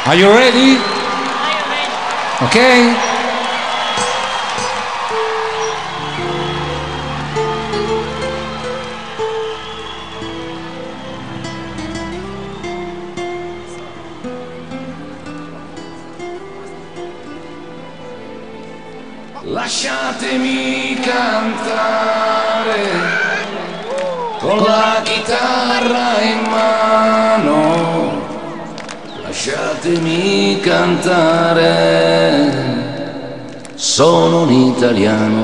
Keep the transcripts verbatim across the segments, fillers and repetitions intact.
Are you ready? Ok? Lasciatemi cantare con la chitarra in mano, lasciatemi cantare, sono un italiano.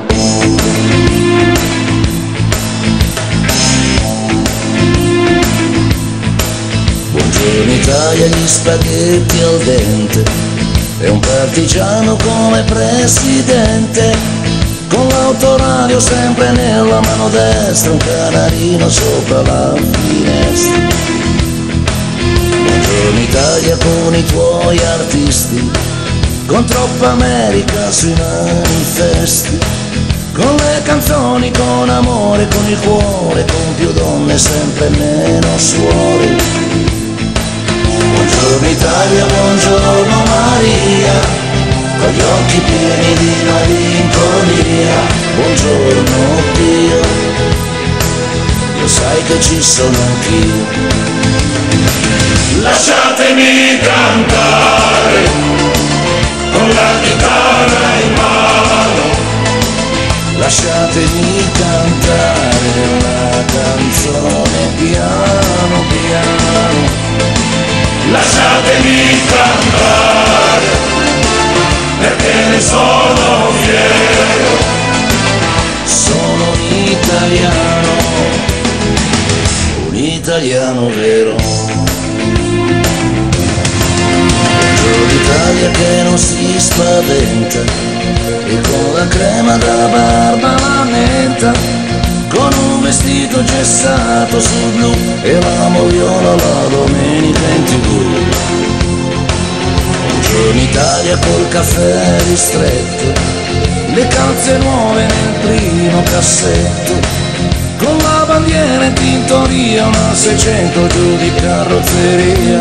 Buongiorno Italia, gli spaghetti al dente e un partigiano come presidente, con l'autoradio sempre nella mano destra, un canarino sopra la finestra. Buongiorno Italia con i tuoi artisti, con troppa America sui manifesti, con le canzoni, con amore, con il cuore, con più donne, sempre meno suore. Buongiorno Italia, buongiorno Maria, con gli occhi pieni di malinconia. Buongiorno Dio, lo sai che ci sono anch'io. Lasciatemi cantare con la chitarra in mano, lasciatemi cantare una canzone piano piano. Lasciatemi cantare, perché ne sono fiero, sono un italiano, un italiano vero. Buongiorno Italia che non si spaventa, e con la crema da barba la menta, con un vestito gessato sul blu e la moviola la domenica in tv. Buongiorno Italia col caffè ristretto, le calze nuove nel primo cassetto, con la bandiera in tintoria, una seicento giù di carrozzeria.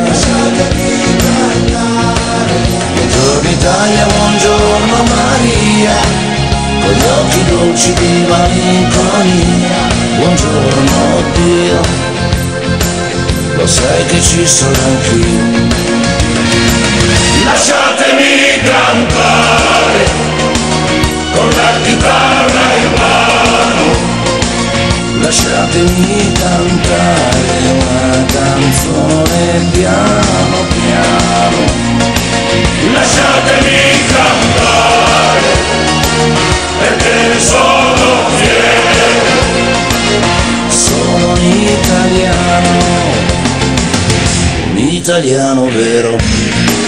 Buongiorno Italia, buongiorno Maria, con gli occhi dolci di malinconia. Buongiorno Dio, lo sai che ci sono anch'io. Lasciatemi cantare con la chitarra in mano, lasciatemi cantare una canzone piano piano. Lasciatemi cantare, perché sono fiero, sono un italiano, un italiano vero.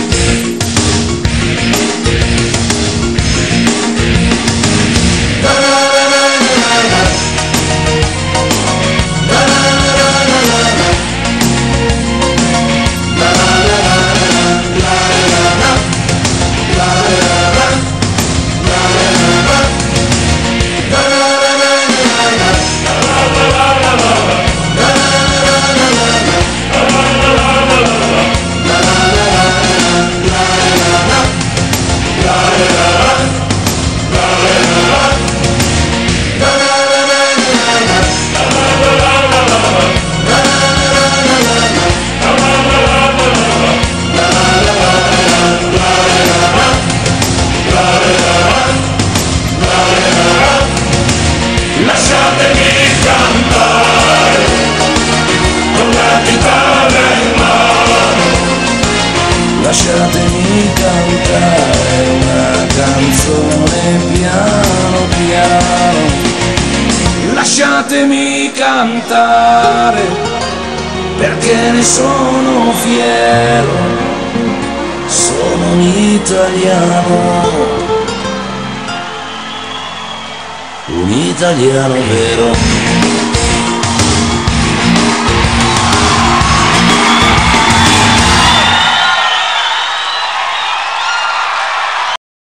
Lasciatemi cantare una canzone piano piano. Lasciatemi cantare, perché ne sono fiero, sono un italiano, un italiano vero.